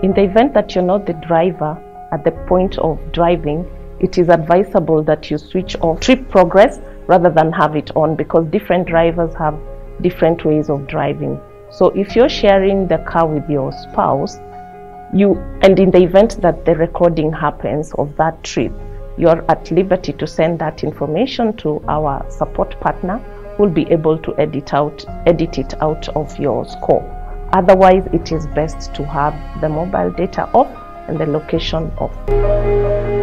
In the event that you're not the driver at the point of driving, it is advisable that you switch off trip progress rather than have it on, because different drivers have different ways of driving. So if you're sharing the car with your spouse, and in the event that the recording happens of that trip, you're at liberty to send that information to our support partner, who will be able to edit it out of your score. Otherwise, it is best to have the mobile data off and the location off.